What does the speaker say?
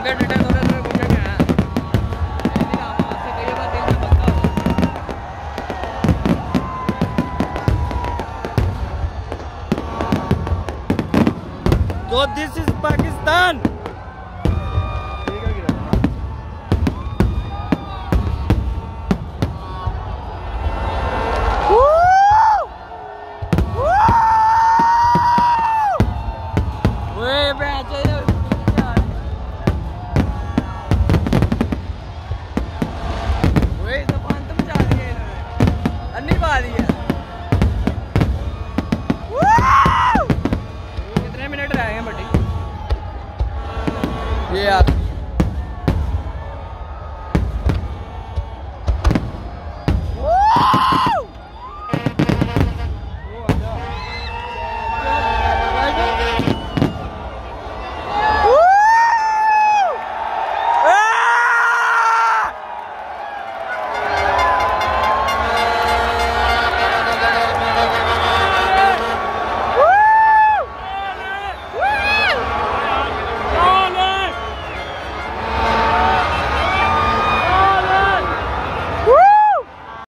Rocket attack हो रहा है कुछ क्या है तो दिस इज पाकिस्तान। कितने मिनट रह गए बटी ये यार